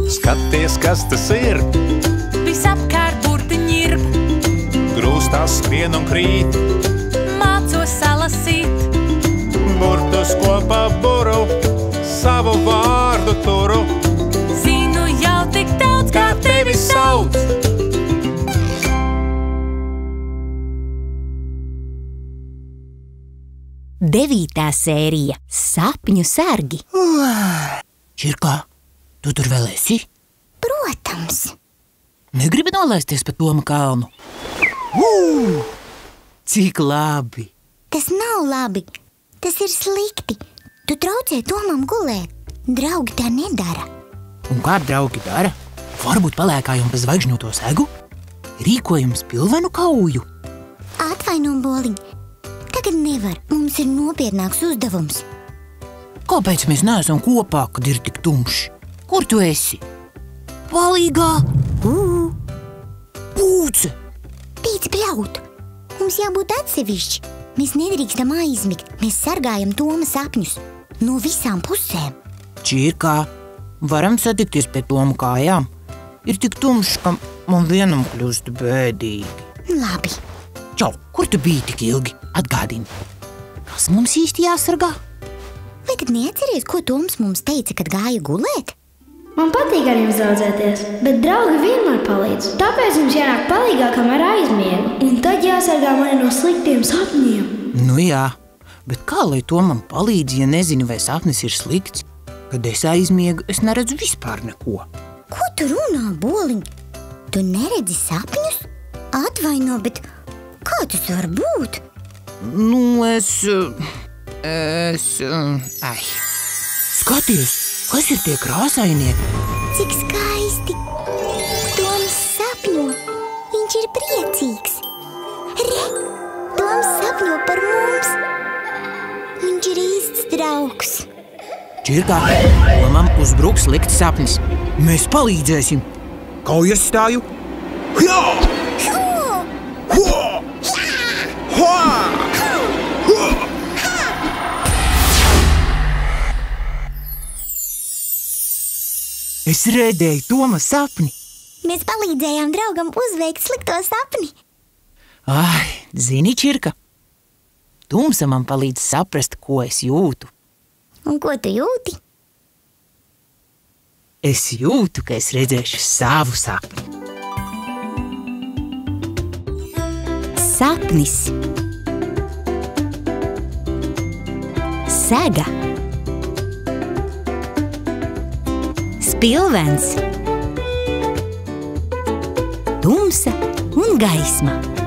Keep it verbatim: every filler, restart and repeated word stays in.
Skaties, kas tas ir! Visapkārt burti ņirb, Grūstās skrien un krīt, mācos salasīt. burtus kopā buru, savu vārdu turu. Zinu jau tik daudz, kā tevi sauc. Devītā sērija – Sapņu sargi. Čirkā, tu tur vēl esi? Protams. Negribi nolaisties pa Toma kalnu? Ū! Cik labi! Tas nav labi. Tas ir slikti. Tu traucē Tomam gulēt. Draugi tā nedara. Un kā draugi dara? Varbūt palēkājam pa zvaigžņoto segu? Rīkojam spilvenu kauju? Atvaino, Boliņ. Tagad nevar. Mums ir nopietnāks uzdevums. Kāpēc mēs neesam kopā, kad ir tik tumšs? Kur tu esi? Palīgā! Ū, Pūce! Tīc bļaut. Mums jābūt atsevišķi. Mēs nedrīkstam aizmigt. Mēs sargājam Toma sapņus. No visām pusēm. Čirkā, varam satikties pie Toma kājām? Ir tik tumšs, ka man vienam kļūst bēdīgi. Labi. Čau, kur tu biji tik ilgi? Atgādini. Kas mums īsti jāsargā? Vai tad neatceries, ko Toms mums teica, kad gāja gulēt? Man patīk ar jums draudzēties, bet draugi vienmēr palīdz. Tāpēc jums jānāk palīgā, kamēr aizmiegu. Un tad jāsargā mani no sliktiem sapņiem. Nu jā, bet kā lai Tomam palīdz, ja nezinu, vai sapnis ir slikts? Kad es aizmiegu, es neredzu vispār neko. Ko tu runā, Boliņ? Tu neredzi sapņus? Atvaino, bet kā tas var būt? Nu, es... Es... Ai. Skaties, kas ir tie krāsainie? Cik skaisti! Toms sapņo. Viņš ir priecīgs. Re! Toms sapņo par mums. Viņš ir īsts draugs. Čirkā, Tomam uzbruks slikts sapnis. Mēs palīdzēsim. Kaujas stāju. Jā! Hu! Hua! Hua! Es redzēju Toma sapni. Mēs palīdzējām draugam uzveikt slikto sapni. Ai, zini, Čirka, tumsa man palīdz saprast, ko es jūtu. Un ko tu jūti? Es jūtu, ka es redzēšu savu sapni. Sapnis. Sega. Spilvens. Tumsa un gaisma.